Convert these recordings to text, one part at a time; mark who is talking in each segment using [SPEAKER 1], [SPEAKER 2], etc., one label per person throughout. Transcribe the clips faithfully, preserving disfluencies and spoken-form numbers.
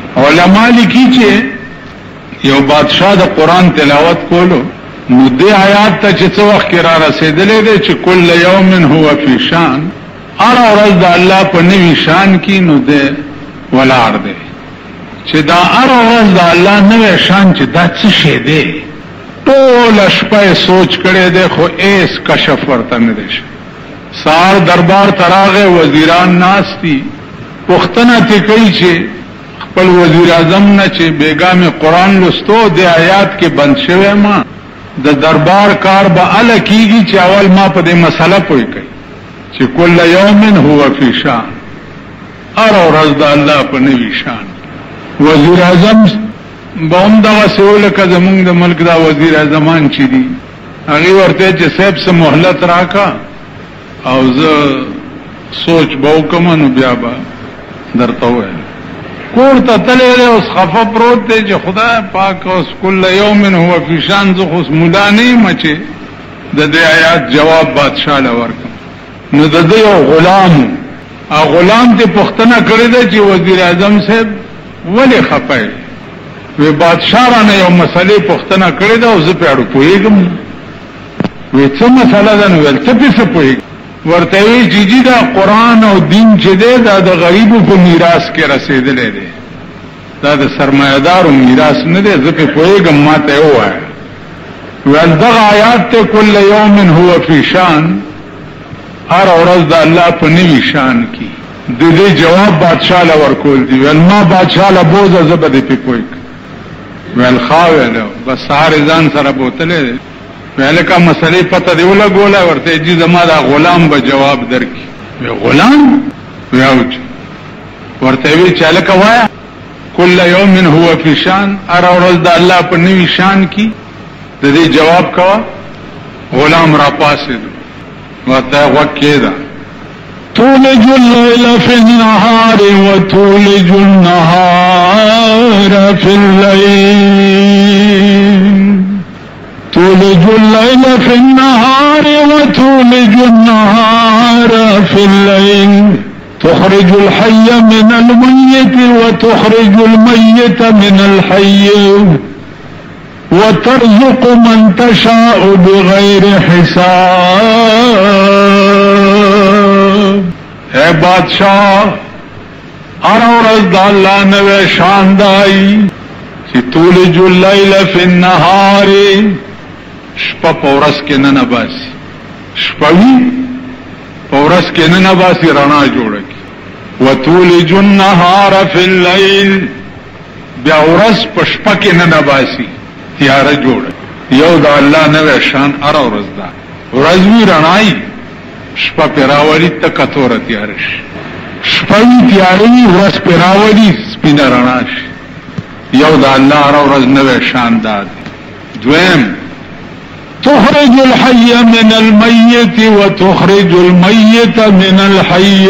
[SPEAKER 1] علماء لیکي چې یو بادشاہ د قران تلاوت کولو نو دې آیات ته چې څو وخت را رسیدلې ده چې کل یوم هو فی شان، هر ورځ د الله په نوی شان کې نو دې ولار ده چې دا هر ورځ د الله نوی شان چې دا څه شی دی ټول شپه سوچ کړي ده خو ایس کشف ورته نه دی. سار دربار تراغه وزیران ناستی پختنه تی کوي چې خپل وزیر اعظم نه چې بیگام قرآن لستو د آیات کې بند شوی ما د دربار کار به ال کیږي چې اول ما په دې مسله پوي کوي چې کل یوم هو فی شان، هر ورځ د الله په نوی شان. وزیر اعظم بوم دا وسول ک زمونږ د ملک دا وزیر اعظمان چې دي هغه ورته چې صاحب سه مهلت راکا او زه سوچ به وکم نو بیا به درته وایم. کور ته تللی اوس خفه پروت دی چې خدای پاک اوس کل یوم هو فی شان، زه خو مولا نه یم چې د دې آیات جواب بادشاہ له ورکم. نو د دې یو غلام او غلام ته پوښتنه کړې ده چې وزیر اعظم صاحب ولې خفه وي؟ بادشاہ رانه یو مسلې پوښتنه کړې ده او زه په اړه پوهېږم. وی څه مسله ده؟ نو ویل ته په څه پوهېږې؟ ورته وی چې جی دا قرآن او دین چې دی دا د غریبو په میراث کې رسېدلی دی، دا د سرمایه‌دارو میراث نه دی، زه پې پوهېږم ما ته یې ووایه. ویل دغه آیات ته کل یوم هو فی شان، هر ورځ د الله په نوي شان کې د دې جواب بادشاہ له ورکول دي. ویل ما بادشاہ له بوزه زه به دې پې پوه کړم. ویل ښه ویل بس سهار ځان سره بوتلی دی. ویل که مسئلې پته دی ولګوله؟ ورته جی زما دا غلام به جواب درکړي. وی غلام؟ وی اوچ. ورته وی چې هلکه وایه کل یوم هو فی شان، هر ورځ د الله په نوي شان کې د دې جواب کوه. غلام را پاسېد ورته غوږ کېده. تولج الليل في النهار وتولج النهار في الليل، تولج الليل في النهار وتولج النهار في الليل، تخرج الحي من الميت وتخرج الميت من الحي، وترزق من تشاء بغير حساب. اے بادشاہ ہر ورځ د الله نوی شان دای چې تولج اللیل فی النهار، شپه په ورځ کې نه نباسي، شپوي په ورځ کې نه نباسي، رڼا جوړه کړي. وتولج النهار فی اللیل، بیا ورځ په شپه کې نه نباسي، تیاره جوړه. یو د الله نوی شان هر ورځ ده. ورځ وي رڼایي، شپه پې راولي تکه توره تیاره شي، شپوي تیاره وي ورځ پې راولي سپینه رڼا شي. یو د الله هر ورځ نوی شان ده. دویم تخرج الحي من الميت وتخرج الميت من الحي،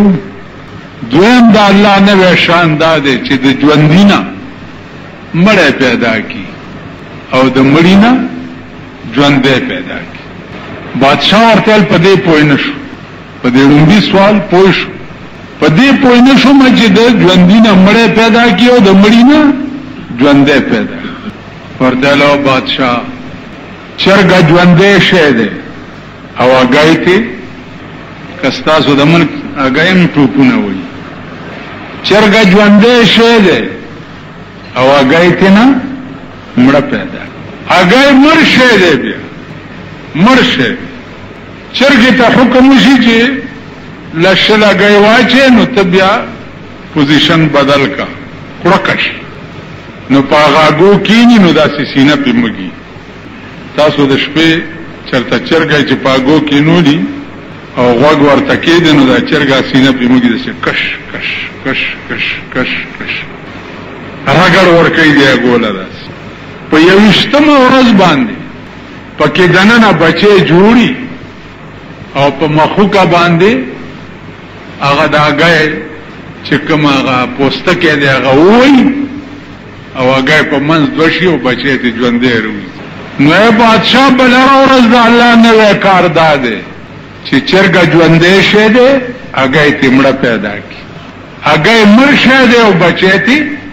[SPEAKER 1] دویم د الله نوی شان دا دی چې د ژوندي نه مړی پیدا کی او د مړي نه ژوندی پیدا کی. بادشاہ ورته په دې پوه نه شو، په دې لومړي سوال پوه شو، په دې پوه نه شو چې د ژوندي نه مړی پیدا کی او د مړي نه ژوندی پیدا کی. ورته له بادشاہ چرګ ژوندی شی دی او هګۍ ته که ستاسو د ملک هګۍ هم ټوپونه وایي. چرګ ژوندی شی دی او هګۍ ته نه مړه پیدا. هګۍ مړ شی دی، بیا مړ شی. چرګې ته حکم وشي چې لشل هګۍ واچې نو ته بیا پوزیشن بدل کا کړکه شي، نو په هغه هګو کیني نو داسې سینه پې مږي. تاسو د شپې چرته چرګی چې په هګو کینولي او غوږ ورته کېږي نو دا چرګه سینه پې مږي داسې کش کش کش کش کش کش رګړ ورکوي دی هګو له داسې. په یویشتمه ورځ باندې پکې دننه بچی جوړي او په مخوکه باندې هغه د هګۍ چې کوم هغه پوستکی دی هغه ووایي او هګۍ په منځ دوه شي او بچی ته ژوندی روزي. نو اے بادشاہ بل هر ورځ د الله نوی کار دا دی چې چرګه ژوندی شی دی هګۍ ته مړه پیدا کړي، هګۍ مړ شی دی او بچی ته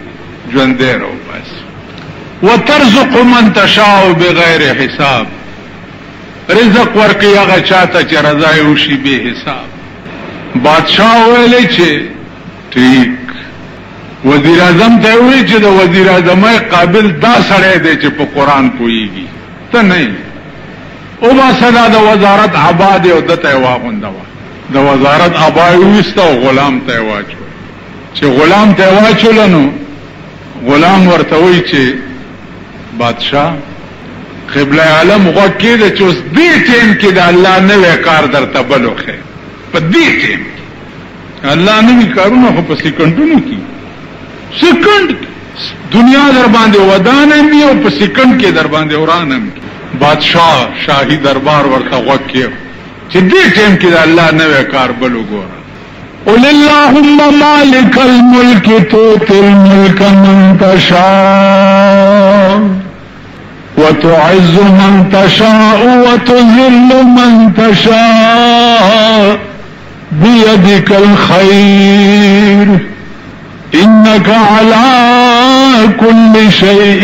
[SPEAKER 1] ژوندی رو بس وترزق من تشاء بغیر حساب رزق ورکی هغه چاته چې رضا یې وشي بے حساب بادشاہ ویلې چې ٹھیک وزیر اعظم ته وی چې د وزیر اعظمای قابل دا سړی دی چې په قرآن پوهیږي ته نه او ما صدا د وزارت عباد او دته واغونده د وزارت عبای وسته او غلام ته واچو چې غلام ته واچول نو غلام ورته وی چې بادشاہ قبله عالم غوکې د چې اوس دې ټیم کې د الله نوې کار درته بلوخه په دې ټیم الله نوې کارونه خو په سکندونو کې سکند دنیا در باندې ودانم یو په سکند کې در باندې ورانم بادشاہ شاہی دربار ورته غوکې چې دې ټیم کې د الله نوې کار بلو ګوره قل اللهم مالک الملک تؤتي الملك من تشاء وتعز من تشاء وتذل من تشاء بيدك الخير إنك على كل شيء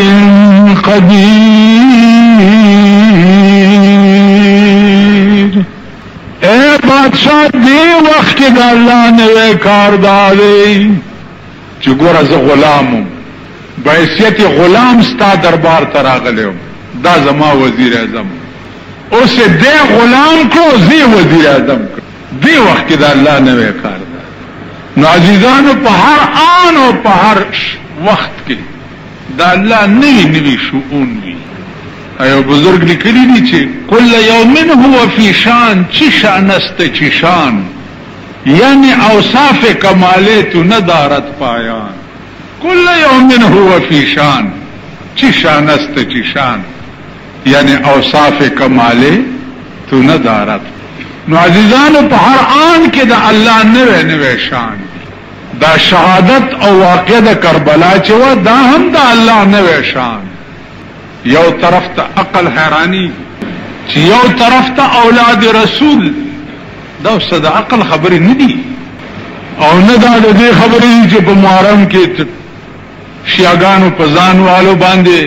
[SPEAKER 1] قدير اے بادشاہ دی وقت کې د الله نوې کار دادی چې ګوره زه غلامم بحیثیت غلام ستا دربار ته راغلم دا زما وزیر اعظم اوس دې غلام کړو زی وزیر اعظم کړو دی وخت کې د الله نوې کار دا نو عزیزانو په هر آن او په هر وخت کې د الله نوې نوې شؤون وي ایو بزرگ لیکلی دی چې کل یومن هو فی شان چی شان است چی شان یعنی اوصاف کماله تو ندارت پایان کل یومن هو فی شان چی شان است چی شان یعنی اوصاف کماله تو ندارت نو عزیزانو په هر آن کې د الله نوې نوې شان دا شهادت او واقع د کربلا چې و دا هم د الله نوې شان یو طرف ته عقل حیرانی چې یو طرف ته اولاد رسول دا صد عقل خبرې نه دي او نه دا د دې خبرې چې په محرم کې شیعاګانو په ځان والو باندې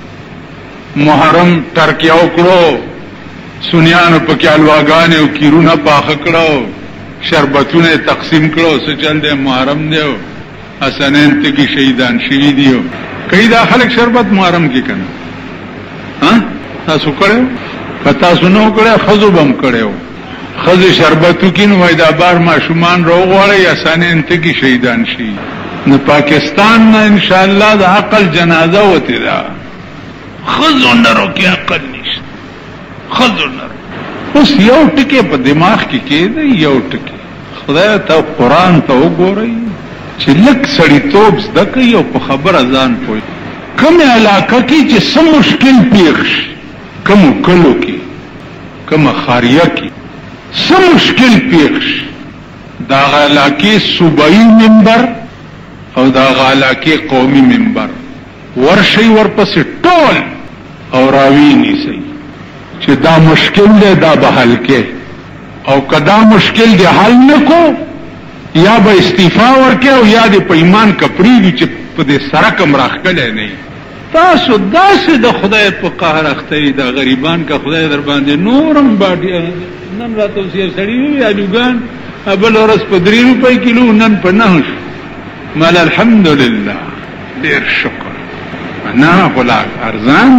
[SPEAKER 1] محرم ترکیه وکړو سنیانو په کې الواګانې او کیرونه پاخه کړو شربتونه تقسیم کړو څه چل دی محرم دی حسنین ته کې شهیدان شوي دي کئی دا خلق شربت محرم کې کنه ها تاسو کړو پتا سنو کړو خزو بم کړو خزو شربتو کې نو دا بار ماشومان روغړی حسنین ته کې شهیدان شي نو پاکستان نه ان شاء الله د عقل جنازه وته دا خزو نرو کې عقل نشته خزو نرو اوس یو ټکی په دماغ کې کېده یو ټکی خدای ته قرآن ته وګورئ چې لک سړی توب زده کوي او په خبره ځان پوي کومه علاقه کې چې سم مشکل پیښ کوم کلو کې کوم خاریه کې سم مشکل پیښ دا علاقه صوبایي منبر او دا علاقه قومي منبر ورشي ورپسې ټول او راوي نيسي چې دا مشکل دی دا به حل کې او کدا مشکل دی حل نکو یا به استعفا ورکه او یا د پیمان کپړي چې په دې سره کم راخکلې نه تاسو داسې د خدای په قهر اخته د غریبان کا خدای در باندې نورم باډي نن راته سي سړی وي اجوګان ابل ورس په درې روپۍ کیلو نن په نه مال الحمدلله ډیر شکر نه ولا ارزان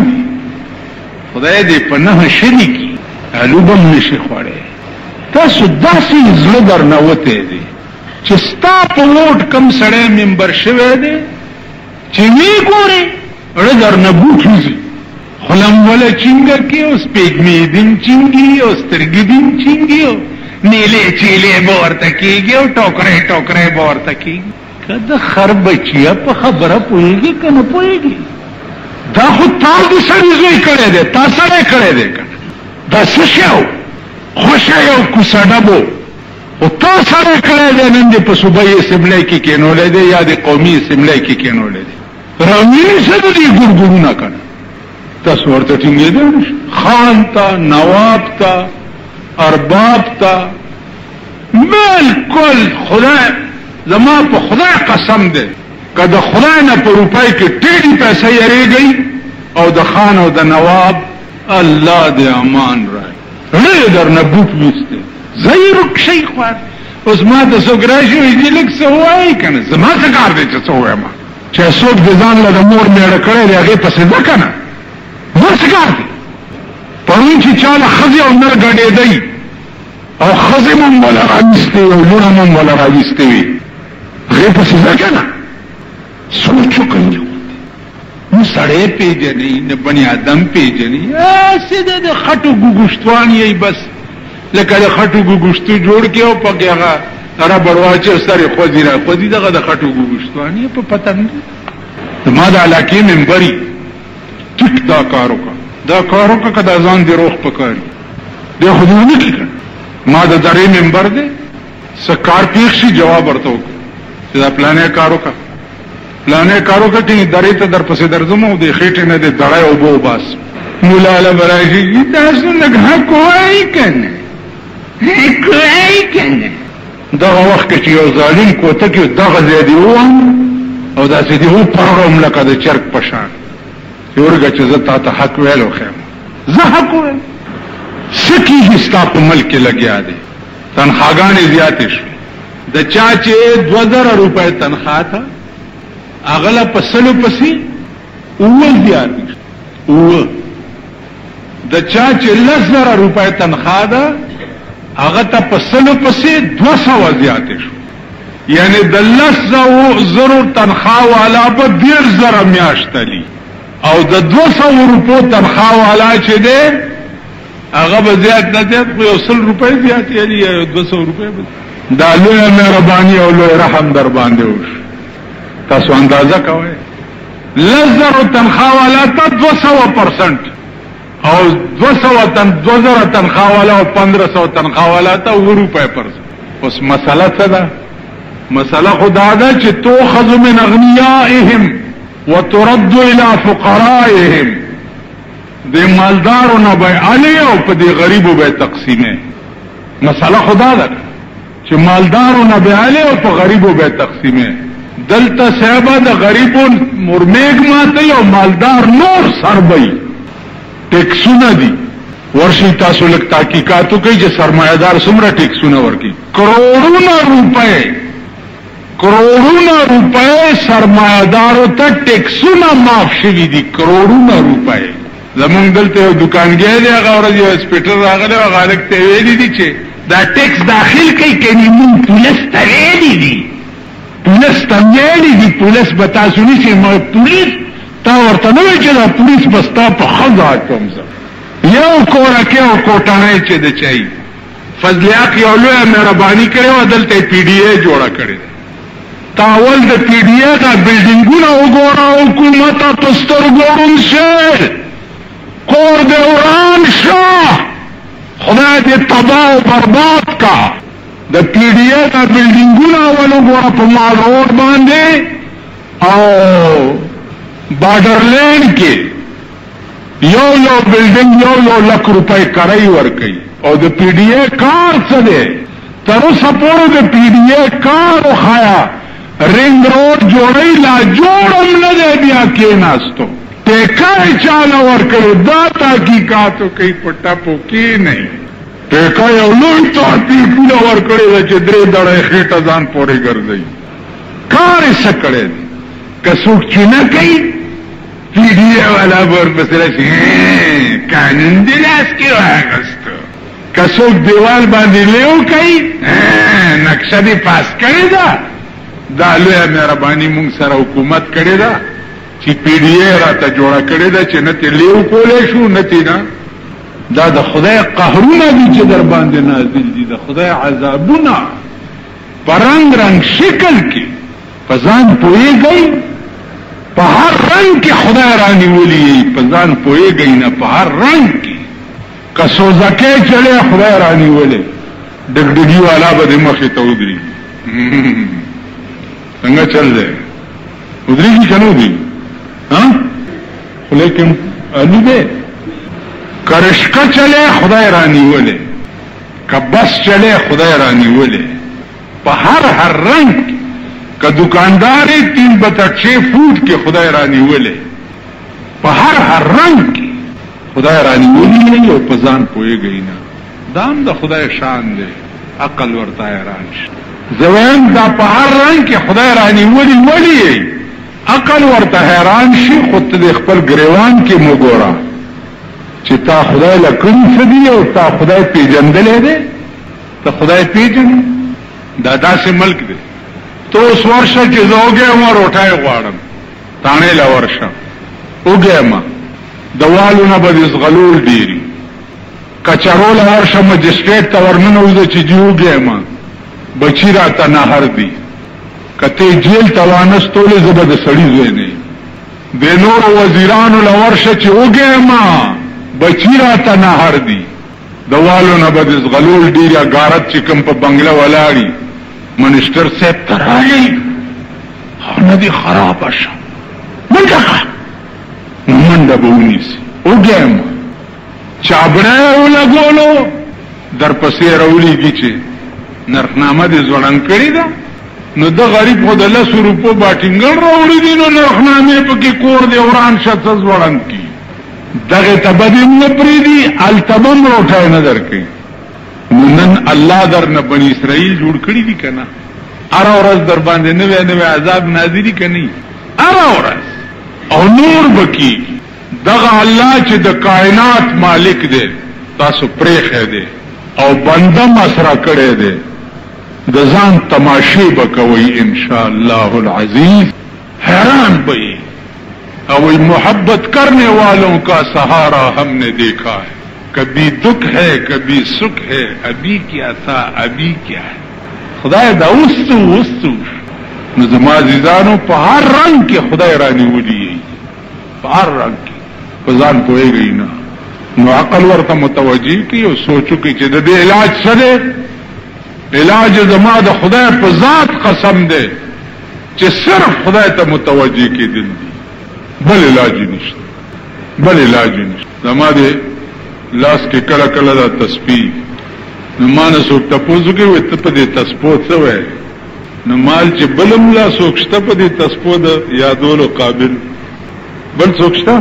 [SPEAKER 1] خدای دې په نه شریکی الوبم نشي خوړې تاسو داسې زړه درنوته دي چې ستا په ووټ کم سړی ممبر شوی دی چې وی ګوري اړه درنه بوټوزي خلم ولا چنګ کې اوس پیګمې دین چنګي او سترګې دین چنګي او نیلې چیلې ورته کېږي او ټوکرې ټوکرې ورته کېږي کله خر بچیا په خبره پوهیږي کنه پوهیږي دا خو تاسو دې سړي زوی کړی دی تاسو یې کړی دی دا څه شو خوشا یو کوساډبو او تاسو سره کړی دی نن دې په صوبایي اسمبلی کې کېنولې دی یا د قومي اسمبلی کې کېنولې دی راوی څه دې ګورګورونه کړه تاسو ورته ټینګې دی خان تا نواب تا ارباب تا بالکل خدای زما په خدای قسم دی که د خدای نه په روپۍ کې ټیډي پیسې یریږئ او د خان او د نواب الله دې امان رای ړې در نه بوټ ویسته ځئ رکشئ خوار اوس ما ته څوک راشي وایي دې لږ څه ووایي که نه زما څه کار دی چې څه ووایم چې څوک د ځان له د مور میړه کړی دی هغې پسې ځه که نه ما څه کار دی پرون چې چا له ښځې او نر ګډېدی او ښځې مم وله راویستې وي او لوڼه مم وله راویستې وي هغې پسې ځه که نه سوچ وکړئ نو سړی پیژنئ نه بني آدم پیژنئ هسې د د خټو ګوګوشتوان یئ بس لکه د خټو ګوګوشتو جوړ کړي او پکې هغه ربړ واچي او سر یې خوځي را خوځي دغه د خټو ګوګوشتوان یې په پتنګ ما د علاقې ممبري ټیک دا کار وکړه دا کار وکړه که دا ځان دې روغ پکاري دی خو دې ونه کړي ما د درې ممبر دی څه کار پېښ شي جواب ورته وکړه چې دا پلانې کار وکړه پلانې کار وکړه چې درې ته در پسې درځم او د خېټې نه دې دړی اوبه وباسم مولا له به راشي تاسو لږ حق وایي که نه حق وایي که نه دغه وخت کې چې یو ظالم کوته کې دغه ځای دې ووهم او داسې دې وپړم لکه د چرګ په شان چې ورګه چې زه تا ته حق ویل وښیم زه حق وویم څه کېږي ستا په ملک کې لګیا دی تنخواګانې زیاتې شوې د چا چې دوه زره روپۍ تنخوا ته هغه له په سلو پسې اووه زیاتې شوې اووه د چا چې لس زره روپۍ تنخوا ده هغه ته په سلو پسې دوه سوه زیاتې شو یعنی د لس زرو تنخوا والا به ډېر زره میاشتلي او د دوه سوو روپو تنخوا والا چې دی هغه به زیات نه زیات خو یو سل روپۍ زیات یعنی یا یو دوه سوه روپۍ به دا لویه مهرباني او لوی رحم در باندې وشو تاسو اندازه کوئ لس زرو تنخوا والا ته دوه سوه پرسنټ او دو سو تن دو زر تنخواہ والا اور پندرہ سو تنخواہ والا تھا وہ روپے پر اس مسئلہ صدا مسئلہ خدا دا چھ تؤخذ من اغنیائهم وترد الى فقرائهم دے مالدارو نہ بے علی او پا دے غریبو بے تقسیمے مسئلہ خدا دا چھ مالدارو نہ بے علی او پا غریبو بے تقسیمے دلتا صحبہ دا غریبو مرمیگ ماتی او مالدار نور سر بئی ټیکسونه دي ورشي تاسو لک تحقیقاتو کوي چې سرمایدار څومره ټیکسونه ورکي کروڑونه روپے کروڑونه روپے سرمایدارو ته ټیکسونه معاف شوي دي کروڑونه روپے زمونږ دلته یو دکانګی دی هغه ورځ یو هسپټل راغلی هغه هلک ته ویلي دي چې دا ټیکس داخل کوي کني مونږ پولیس ته ویلي دي پولیس ته ویلي دي پولیس به تاسو نیسي پولیس تا ورته نه وایي چې دا پولیس به ستا په ښځه اچوم زه یو کورکې او کوټنۍ چې د چای فضلیاق یو لویه مهرباني کړې وه دلته یې پی ډي اې جوړه کړې ده تا اول د پی ډي اې دا بلډینګونه وګوره حکومته په سترګو ړوند شې کور دې وران شه خدای دې تباه او برباد کا د پی ډي اې دا بلډینګونه اول وګوره په مال روډ باندې او بارډر لینډ کې یو یو بلډینګ یو یو لک روپۍ کرای ورکوي او د پی ډي اې کار څه دی تر اوسه پورې د P D A car وښایه رنګ road جوړی لا جوړم نه دی بیا کېناستو ټیکه یې چاله ورکوي دا تحقیقاتو کوي په ټپو کې نه ټیکه یو لوی تحقیقونه ورکړې ده چې درې دړی خېټه ځان پورې ګرځوي کار یې څه کړی دی که څوک چونه کوي پی ډي اې والا به ورپسې راشي قانون دې لاس کې واخیستو که څوک دیوال باندې لیو کوي نقشه دې پاس کړې ده دا لویه مهرباني مونږ سره حکومت کړې ده چې پی ډي اې راته جوړه کړې ده چې نه تې لیو کولی شو نه تې نه دا د خدای قهرونه دي چې در باندې نازل دي د خدای عذابونه په رنګ رنګ شکل کې په ځان پوهېږئ په هر رنګ کې خدای رانیولي په ځان پوهېږئ نه په هر رنګ کې که سوزکۍ چلې خدای رانیولې ډګډګي والا به دې مخې ته ودرېږي څنګه چل دی ودرېږي که نه ودرېږي خو لیکن علي دی که رشقه چلې خدای رانیولې که بس چلې خدای رانیولې په هر هر رنګ کې که دکانداری تین بتا چھ فوٹ کے خدای رانی ولے پا ہر ہر رنگ کی خدای رانی ولی نہیں اور پزان پوئے گئی نا دام دا خدای شان دے عقل ورطا حیران شا زوین دا پا ہر رنگ کے خدای رانی ولی ولی عقل ورطا حیران شی خود دے خپل گریوان کی مگورا چی تا خدای لکن سدی اور تا خدای پیجندلے دے تا خدای پیجن دادا سے ملک دے تو اس ورشا چی زوگے ہوں روٹائے غوارم تانے لا ورشا اوگے ما دوالو نا با دیز غلول دیری کچرول ورشا مجسٹریٹ تا ورننوزا چی جی اوگے ما بچی راتا نهر دی کتے جیل توانس تولی زبد سڑی زوینے دے نور وزیرانو لورشا چی اوگے ما بچی راتا نهر دی دوالو نا با دیز غلول دیری اگارت چی کم پا بنگلہ والاری منسٹر سے ترائی ندی خراب اشا منڈا منڈا بونی سی او گیم چابڑے اولا گولو در پسی رولی کی چے نرخنامہ دی زوڑن کری دا نو دا غریب خود اللہ سو روپو باٹنگل رولی دی نو نرخنامے پکی کور دی وران شد زوڑن کی دغی تبدیم نپری دی التبم روٹھائے ندر کی نن اللہ در نه بنی اسرائیل جوړ کړی دي کنه اره ورځ در باندې نوې نوې عذاب نازلی کني اره ورځ او نور بکی دغه الله چې د کائنات مالک دی تاسو پرېخه دی او بنده مسرا کړی دی د ځان تماشې بکوي ان شاء الله العزیز حیران بئی او محبت کرنے والوں کا سہارا ہم نے دیکھا ہے کبھی دکھ ہے کبھی سکھ ہے ابھی کیا تھا ابھی کیا ہے خدای دا اوستو اوستو نظم عزیزانو پا ہر رنگ کے خدای رانی ولی پا ہر رنگ کے پزان پوئے گئی نا نو عقل ورطا متوجی کی او سوچو کی چی دا دے علاج سدے علاج زما دا خدای پا ذات قسم دے چی صرف خدای تا متوجی کی دل دی بل علاجی نشتا بل علاجی نشتا زما دے لاس کے کلا کلا دا تسبیح نو مانا سوک تپوزو کے وی تپا دے تسپو سوے نو مال چی بلم لا سوکشتا پا دے تسپو دا یادولو قابل بل سوکشتا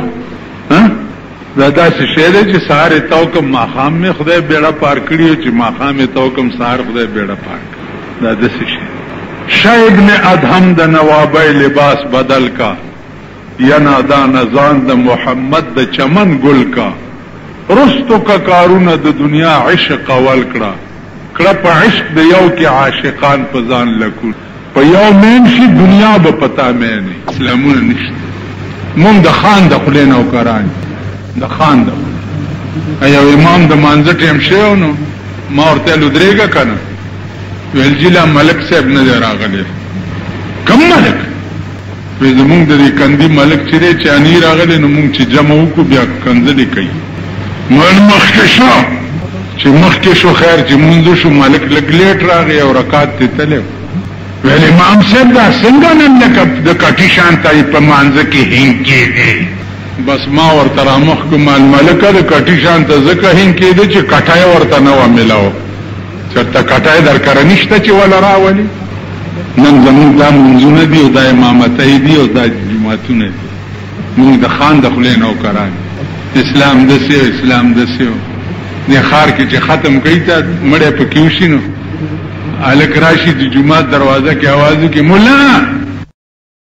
[SPEAKER 1] دا سی شہدے چی سہارے توکم ماخام میں خدای بیڑا پار کریو چی ماخام توکم سہار خدای بیڑا پار کریو دا دا سی شہدے شاید نے ادھم دا نوابہ لباس بدل کا ینا دا نزان دا محمد دا چمن گل کا رستو کا کارون د دنیا عشق اول کڑا کڑا پا عشق د یو کی عاشقان پزان لکو پا یو مین شی دنیا با پتا مینی اسلامون نشت مون د خان د خلینو کران د خان د خلینو ایو امام د منزٹ امشیو نو ما ورطیلو دریگا کنا ویل جیلا ملک صاحب ندر آگلے کم ملک ویزا مونگ د دی کندی ملک چرے چانی راگلے نو مونگ چی جمعو کو بیا کنزلی کئی من مخکشو چی مخکشو خیر چی منزو شو مالک لگلیٹ را گئی اور رکات تی تلے ویل امام صاحب دا سنگا نم لکب دا کٹی شانتائی پا مانزا کی ہنکی دی بس ما ورطا مخکو مال ملکا دا کٹی شانتا زکا ہنکی دی چی کٹائی ورطا نوا ملاو چرتا کٹائی در کرنشتا چی والا را ولی نن زمون دا منزو ندی و دا امامتای دی و دا جماعتو ندی مونگ دا خان دا خلینو کرانی اسلام دسیو اسلام دسیو دی خار کی چی ختم کئی تا مڑے پا کیوشی نو الک راشی دی جماعت دروازہ کی آوازو کی مولا